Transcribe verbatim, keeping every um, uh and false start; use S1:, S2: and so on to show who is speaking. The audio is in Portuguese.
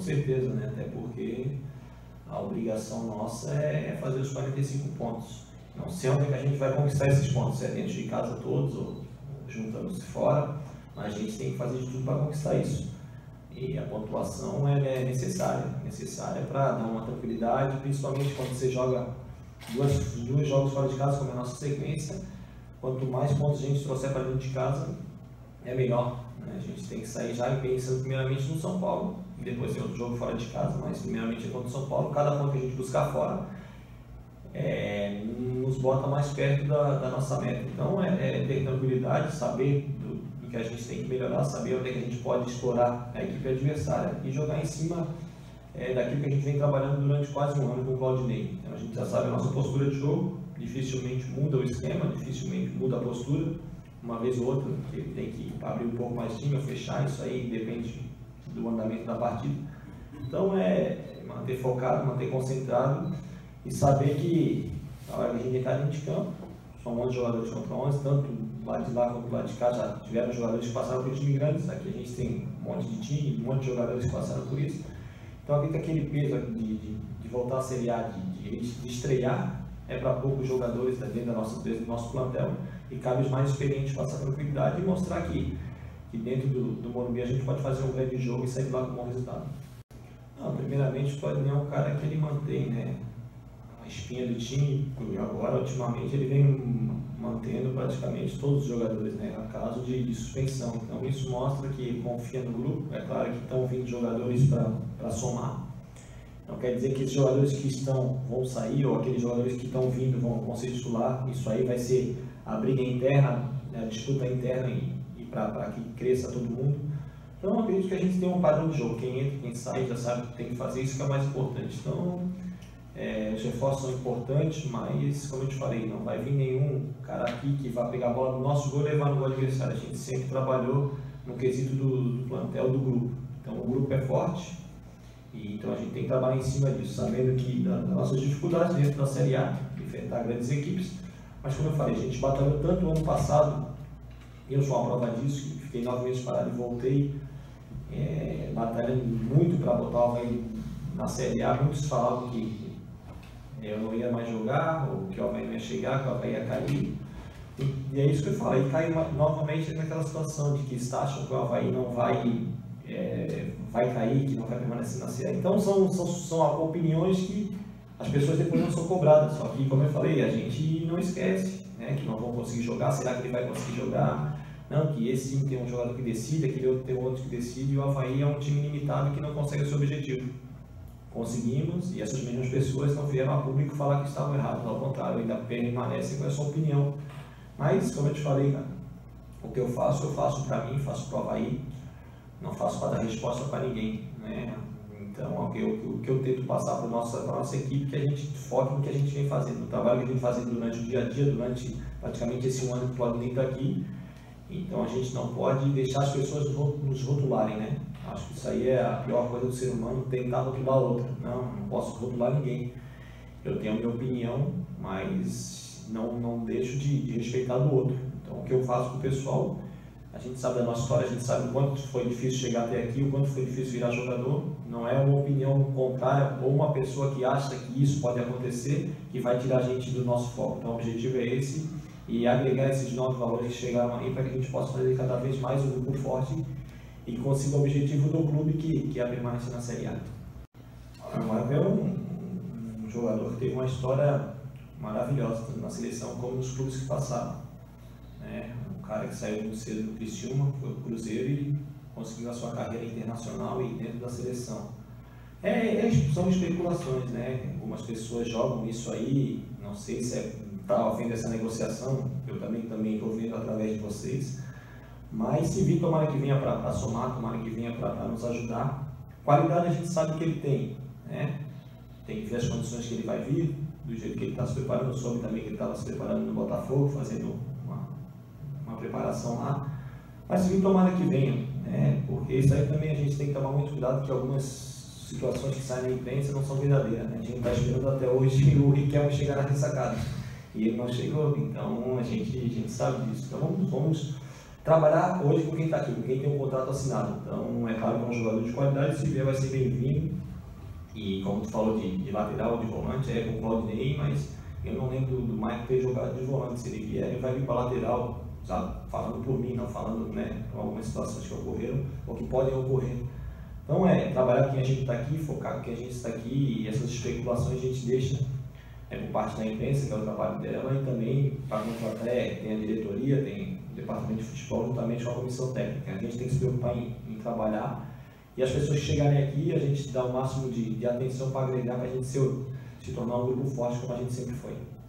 S1: certeza, né? Até porque a obrigação nossa é fazer os quarenta e cinco pontos. Não sei onde é que a gente vai conquistar esses pontos, se é dentro de casa todos ou juntando-se fora, mas a gente tem que fazer de tudo para conquistar isso. E a pontuação ela é necessária, necessária para dar uma tranquilidade, principalmente quando você joga duas, dois jogos fora de casa, como é a nossa sequência. Quanto mais pontos a gente trouxer para dentro de casa, é melhor. Né? A gente tem que sair já pensando primeiramente no São Paulo, e depois tem outro jogo fora de casa, mas primeiramente é contra o São Paulo. Cada ponto que a gente buscar fora é, nos bota mais perto da, da nossa meta. Então é, é ter tranquilidade, saber do, do que a gente tem que melhorar, saber onde é que a gente pode explorar a equipe adversária e jogar em cima é, daquilo que a gente vem trabalhando durante quase um ano com o Claudinei. Então a gente já sabe a nossa postura de jogo, dificilmente muda o esquema, dificilmente muda a postura, uma vez ou outra, porque ele tem que abrir um pouco mais de time ou fechar, isso aí depende do andamento da partida. Então é manter focado, manter concentrado e saber que na hora que a gente entrar dentro de campo, são onze jogadores contra onze, tanto lá de lá quanto lá de cá, já tiveram jogadores que passaram por time grandes, aqui a gente tem um monte de time, um monte de jogadores que passaram por isso. Então aqui tem aquele peso de, de, de voltar à Série A, de, de, de estrear, é para poucos jogadores dentro da nossa empresa, do nosso plantel, e cabe os mais experientes passar tranquilidade e mostrar que, que dentro do, do Morumbi a gente pode fazer um grande jogo e sair lá com um bom resultado. Não, primeiramente o Claudinei é um cara que ele mantém, né, a espinha do time, e agora ultimamente ele vem mantendo praticamente todos os jogadores, né, a caso de, de suspensão. Então isso mostra que ele confia no grupo. É claro que estão vindo jogadores para somar. Não quer dizer que esses jogadores que estão vão sair ou aqueles jogadores que estão vindo vão, vão ser titular. Isso aí vai ser a briga interna, a disputa interna e, e para que cresça todo mundo. Então eu acredito que a gente tem um padrão de jogo. Quem entra, quem sai já sabe o que tem que fazer, isso que é mais importante. Então é, os reforços são importantes, mas como eu te falei, não vai vir nenhum cara aqui que vai pegar a bola do nosso gol e levar no gol adversário. A gente sempre trabalhou no quesito do, do plantel do grupo. Então o grupo é forte. E, então a gente tem que trabalhar em cima disso, sabendo que das da nossas dificuldades dentro da Série A, enfrentar grandes equipes, mas como eu falei, a gente batalhou tanto no ano passado, eu sou uma prova disso, que fiquei nove meses parado e voltei, é, batalhando muito para botar o Avaí na Série A. Muitos falavam que eu não ia mais jogar, ou que o Avaí não ia chegar, que o Avaí ia cair, e, e é isso que eu falei, caiu novamente naquela situação de que acham que o Avaí não vai É, vai cair, que não vai permanecer na Série A. Então são, são, são opiniões que as pessoas depois não são cobradas, só que, como eu falei, a gente não esquece, né, que não vão conseguir jogar. Será que ele vai conseguir jogar? Não, que esse time tem um jogador que decide, aquele outro tem outro que decide, e o Avaí é um time limitado que não consegue o seu objetivo. Conseguimos, e essas mesmas pessoas não vieram a público falar que estavam errados, ao contrário, ainda permanecem com a sua opinião. Mas, como eu te falei, cara, o que eu faço, eu faço para mim, faço para o Avaí. Não faço para dar resposta para ninguém, né? Então, o que eu, o que eu tento passar para a nossa, nossa equipe, que a gente foque no que a gente vem fazendo, no trabalho que a gente vem fazendo durante o dia a dia, durante praticamente esse um ano que o Claudinei está aqui. Então, a gente não pode deixar as pessoas nos rotularem, né? Acho que isso aí é a pior coisa do ser humano, tentar rotular outra. Não, não posso rotular ninguém. Eu tenho a minha opinião, mas não, não deixo de, de respeitar do outro. Então, o que eu faço com o pessoal, a gente sabe da nossa história, a gente sabe o quanto foi difícil chegar até aqui, o quanto foi difícil virar jogador. Não é uma opinião contrária ou uma pessoa que acha que isso pode acontecer que vai tirar a gente do nosso foco. Então o objetivo é esse, e agregar esses novos valores que chegaram aí para que a gente possa fazer cada vez mais um grupo forte e consiga o objetivo do clube, que, que é a permanência na Série A. Agora é um, um jogador que teve uma história maravilhosa, tanto na seleção como nos clubes que passaram. É, um cara que saiu muito cedo do Criciúma, foi pro Cruzeiro e conseguiu a sua carreira internacional e dentro da seleção. É, é, são especulações, né? Algumas pessoas jogam isso aí, não sei se está é, vendo essa negociação, eu também também estou vendo através de vocês, mas se vir, tomara que venha para somar, tomara que venha para nos ajudar. Qualidade a gente sabe que ele tem, né? Tem que ver as condições que ele vai vir, do jeito que ele está se preparando. Eu soube também que ele estava se preparando no Botafogo, fazendo uma, uma preparação lá, mas se vir, tomara que venha, né? Porque isso aí também a gente tem que tomar muito cuidado, que algumas situações que saem na imprensa não são verdadeiras, né? A gente está esperando até hoje o Riquelme chegar na ressacada e ele não chegou, então a gente, a gente sabe disso. Então vamos, vamos trabalhar hoje com quem está aqui, com quem tem um contrato assinado. Então, é claro que é um jogador de qualidade, se vier vai ser bem-vindo. E como tu falou de, de lateral, de volante, é com o Claudinei, mas eu não lembro do, do Mike ter jogado de volante. Se ele vier, ele vai vir para lateral, sabe? Falando por mim, não falando, né, algumas situações que ocorreram ou que podem ocorrer. Então, é trabalhar com quem a gente está aqui, focar com quem a gente está aqui, e essas especulações a gente deixa é, por parte da imprensa, que é o trabalho dela, e também para contratar, é, tem a diretoria, tem o departamento de futebol, juntamente com a comissão técnica. A gente tem que se preocupar em, em trabalhar, e as pessoas que chegarem aqui, a gente dá o máximo de, de atenção para agregar, para a gente se, se tornar um grupo forte como a gente sempre foi.